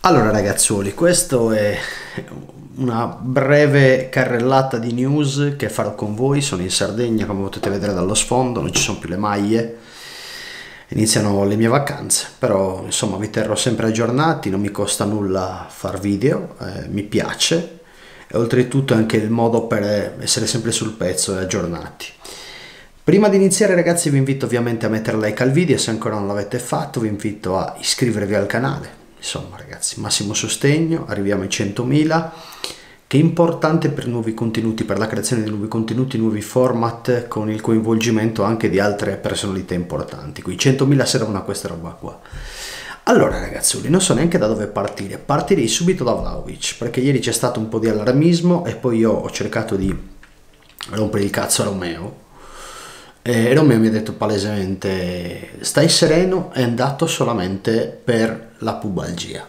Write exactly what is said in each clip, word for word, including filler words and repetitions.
Allora ragazzuoli, questo è una breve carrellata di news che farò con voi. Sono in Sardegna, come potete vedere dallo sfondo, non ci sono più le maglie, iniziano le mie vacanze, però insomma vi terrò sempre aggiornati, non mi costa nulla far video, eh, mi piace e oltretutto è anche il modo per essere sempre sul pezzo e aggiornati. Prima di iniziare ragazzi vi invito ovviamente a mettere like al video, se ancora non l'avete fatto vi invito a iscrivervi al canale. Insomma ragazzi, massimo sostegno, arriviamo ai centomila, che è importante per nuovi contenuti, per la creazione di nuovi contenuti, nuovi format, con il coinvolgimento anche di altre personalità importanti. Qui centomila servono a questa roba qua. Allora ragazzi, non so neanche da dove partire, partirei subito da Vlahovic, perché ieri c'è stato un po' di allarmismo e poi io ho cercato di rompere il cazzo a Romeo. E Romeo mi ha detto palesemente: stai sereno, è andato solamente per la pubalgia.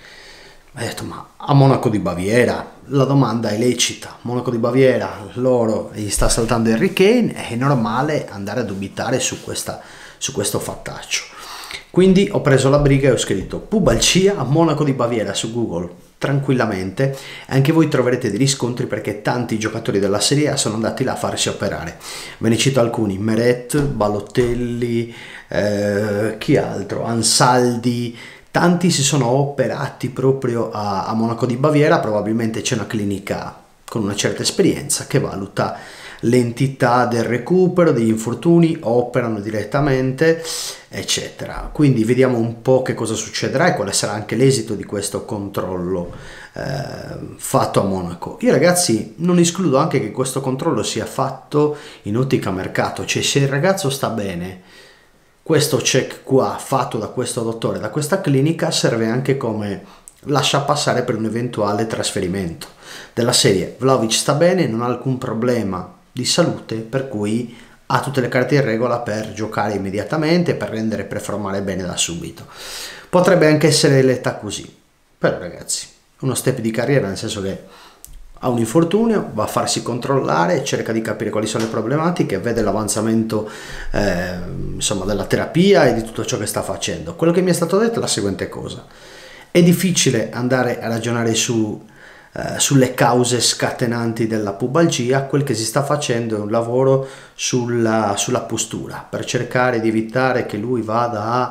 Ha detto: ma a Monaco di Baviera la domanda è lecita, Monaco di Baviera, loro gli sta saltando Harry Kane, è normale andare a dubitare su, questa, su questo fattaccio. Quindi ho preso la briga e ho scritto pubalgia a Monaco di Baviera su Google tranquillamente. Anche voi troverete dei riscontri, perché tanti giocatori della Serie A sono andati là a farsi operare. Ve ne cito alcuni: Meret, Balotelli, eh, chi altro, Ansaldi. Tanti si sono operati proprio a, a Monaco di Baviera. Probabilmente c'è una clinica con una certa esperienza che valuta l'entità del recupero, degli infortuni, operano direttamente, eccetera. Quindi vediamo un po' che cosa succederà e quale sarà anche l'esito di questo controllo eh, fatto a Monaco. Io ragazzi non escludo anche che questo controllo sia fatto in ottica mercato, cioè se il ragazzo sta bene, questo check qua fatto da questo dottore, da questa clinica, serve anche come lascia passare per un eventuale trasferimento della serie. Vlahovic sta bene, non ha alcun problema di salute, per cui ha tutte le carte in regola per giocare immediatamente, per rendere, performare bene da subito. Potrebbe anche essere eletta così, però ragazzi, uno step di carriera, nel senso che ha un infortunio, va a farsi controllare, cerca di capire quali sono le problematiche, vede l'avanzamento eh, insomma della terapia e di tutto ciò che sta facendo. Quello che mi è stato detto è la seguente cosa: è difficile andare a ragionare su Eh, sulle cause scatenanti della pubalgia. Quel che si sta facendo è un lavoro sulla, sulla postura, per cercare di evitare che lui vada a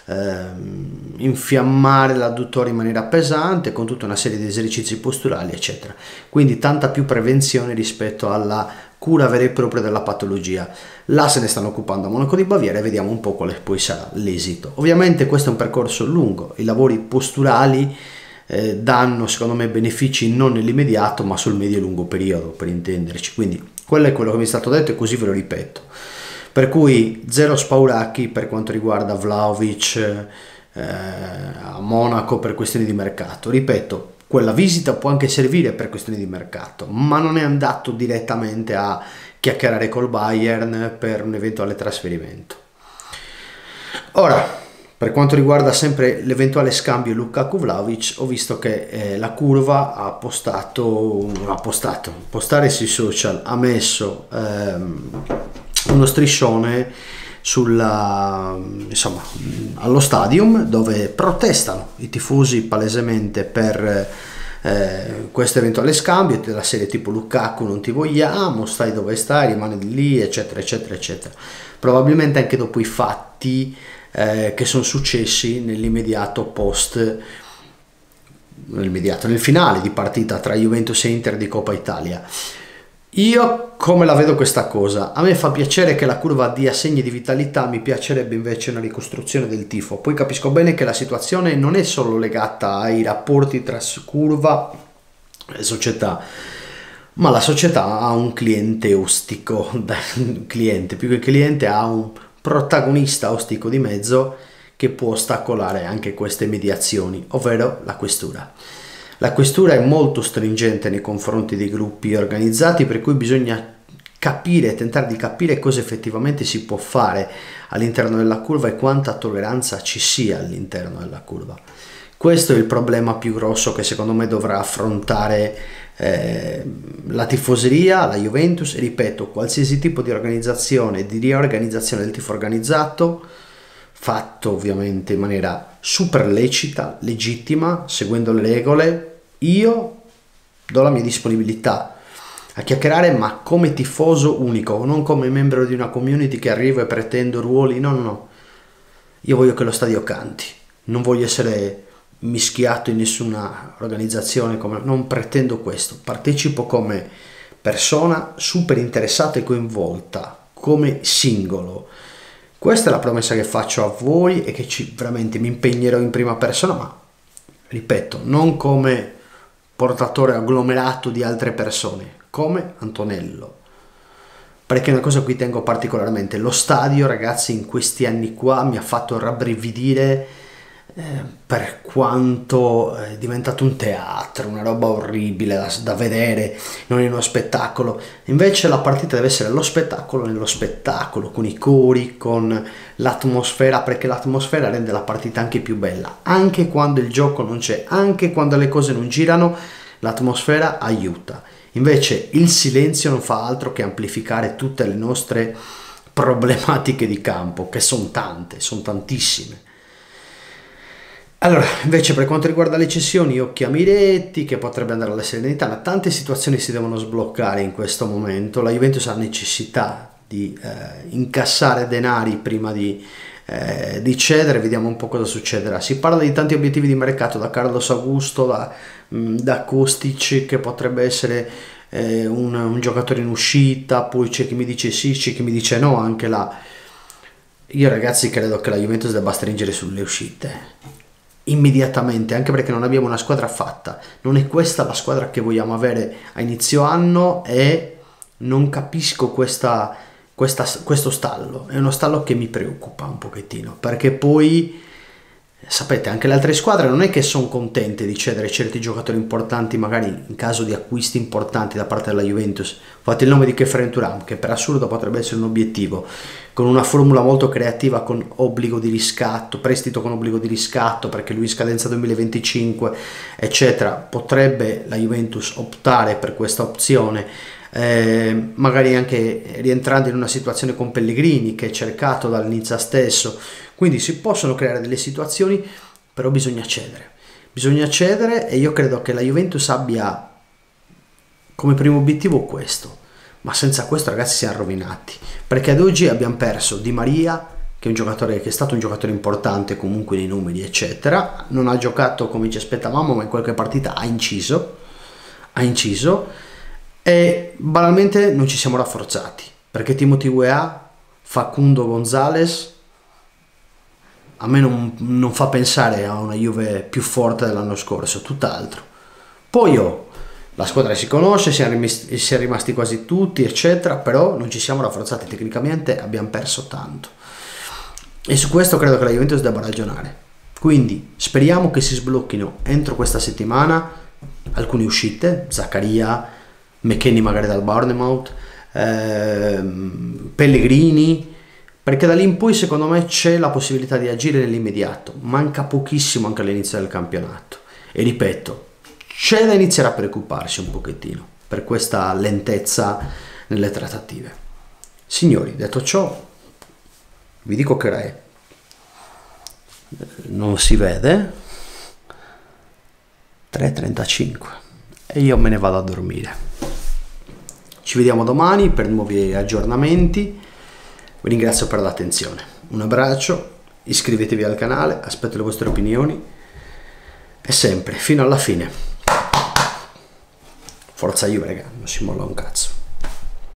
ehm, infiammare l'adduttore in maniera pesante, con tutta una serie di esercizi posturali eccetera. Quindi tanta più prevenzione rispetto alla cura vera e propria della patologia. Là se ne stanno occupando a Monaco di Baviera e vediamo un po' quale poi sarà l'esito. Ovviamente questo è un percorso lungo, i lavori posturali Eh, danno secondo me benefici non nell'immediato ma sul medio e lungo periodo, per intenderci. Quindi quello è quello che mi è stato detto e così ve lo ripeto, per cui zero spauracchi per quanto riguarda Vlahovic eh, a Monaco per questioni di mercato. Ripeto, quella visita può anche servire per questioni di mercato, ma non è andato direttamente a chiacchierare col Bayern per un eventuale trasferimento. Ora, per quanto riguarda sempre l'eventuale scambio Lukaku-Vlahovic, ho visto che eh, la curva ha postato, ha postato, postare sui social, ha messo ehm, uno striscione sulla, insomma, allo stadium, dove protestano i tifosi palesemente per eh, questo eventuale scambio, della serie tipo Lukaku non ti vogliamo, stai dove stai, rimani lì, eccetera, eccetera, eccetera. Probabilmente anche dopo i fatti Eh, che sono successi nell'immediato post, nell'immediato, nel finale di partita tra Juventus e Inter di Coppa Italia. Io come la vedo questa cosa? A me fa piacere che la curva dia segni di vitalità, mi piacerebbe invece una ricostruzione del tifo. Poi capisco bene che la situazione non è solo legata ai rapporti tra curva e società, ma la società ha un cliente ostico, cliente più che cliente ha un protagonista ostico di mezzo che può ostacolare anche queste mediazioni, ovvero la questura. La questura è molto stringente nei confronti dei gruppi organizzati, per cui bisogna capire, tentare di capire cosa effettivamente si può fare all'interno della curva e quanta tolleranza ci sia all'interno della curva. Questo è il problema più grosso che secondo me dovrà affrontare eh, la tifoseria, la Juventus, e ripeto, qualsiasi tipo di organizzazione, di riorganizzazione del tifo organizzato fatto ovviamente in maniera super lecita, legittima, seguendo le regole, io do la mia disponibilità a chiacchierare, ma come tifoso unico, non come membro di una community che arrivo e pretendo ruoli, no no no, io voglio che lo stadio canti, non voglio essere mischiato in nessuna organizzazione, come, non pretendo questo, partecipo come persona super interessata e coinvolta, come singolo. Questa è la promessa che faccio a voi e che ci, veramente mi impegnerò in prima persona, ma ripeto, non come portatore agglomerato di altre persone, come Antonello. Perché una cosa a cui tengo particolarmente, lo stadio, ragazzi, in questi anni qua mi ha fatto rabbrividire eh, per quanto è diventato un teatro, una roba orribile da, da vedere, non è uno spettacolo. Invece la partita deve essere lo spettacolo nello spettacolo, con i cori, con l'atmosfera, perché l'atmosfera rende la partita anche più bella. Anche quando il gioco non c'è, anche quando le cose non girano, l'atmosfera aiuta. Invece il silenzio non fa altro che amplificare tutte le nostre problematiche di campo, che sono tante, sono tantissime. Allora, invece per quanto riguarda le cessioni, occhi a Miretti, che potrebbe andare alla Serenità, ma tante situazioni si devono sbloccare in questo momento. La Juventus ha necessità di eh, incassare denari prima di, eh, di cedere, vediamo un po' cosa succederà. Si parla di tanti obiettivi di mercato, da Carlos Augusto, da, mh, da Kostic, che potrebbe essere eh, un, un giocatore in uscita, poi c'è chi mi dice sì, c'è chi mi dice no, anche là. Io ragazzi credo che la Juventus debba stringere sulle uscite immediatamente, anche perché non abbiamo una squadra fatta, non è questa la squadra che vogliamo avere a inizio anno e non capisco questa, questa, questo stallo, è uno stallo che mi preoccupa un pochettino, perché poi sapete anche le altre squadre non è che sono contente di cedere certi giocatori importanti, magari in caso di acquisti importanti da parte della Juventus. Fate il nome di Khéphren Thuram, che per assurdo potrebbe essere un obiettivo, con una formula molto creativa, con obbligo di riscatto, prestito con obbligo di riscatto, perché lui in scadenza duemilaventicinque, eccetera. Potrebbe la Juventus optare per questa opzione, eh, magari anche rientrando in una situazione con Pellegrini, che è cercato dal Nizza stesso. Quindi si possono creare delle situazioni, però bisogna cedere. Bisogna cedere e io credo che la Juventus abbia come primo obiettivo questo. Ma senza questo, ragazzi, siamo rovinati. Perché ad oggi abbiamo perso Di Maria, che è un giocatore che è stato un giocatore importante comunque nei numeri, eccetera. Non ha giocato come ci aspettavamo, ma in qualche partita ha inciso. Ha inciso. E banalmente non ci siamo rafforzati. Perché Timothy Weah, Facundo Gonzalez, a me non, non fa pensare a una Juve più forte dell'anno scorso, tutt'altro. Poi oh, la squadra si conosce, si è, rimasti, si è rimasti quasi tutti, eccetera, però non ci siamo rafforzati tecnicamente, abbiamo perso tanto. E su questo credo che la Juventus debba ragionare. Quindi speriamo che si sblocchino entro questa settimana alcune uscite, Zaccaria, McKennie magari dal Bournemouth, ehm, Pellegrini, perché da lì in poi secondo me c'è la possibilità di agire nell'immediato. Manca pochissimo anche all'inizio del campionato e ripeto, c'è da iniziare a preoccuparsi un pochettino per questa lentezza nelle trattative. Signori, detto ciò, vi dico che ora è, non si vede, tre e trentacinque e io me ne vado a dormire. Ci vediamo domani per nuovi aggiornamenti. Vi ringrazio per l'attenzione, un abbraccio, iscrivetevi al canale, aspetto le vostre opinioni e sempre, fino alla fine. Forza Juve, raga, non si molla un cazzo.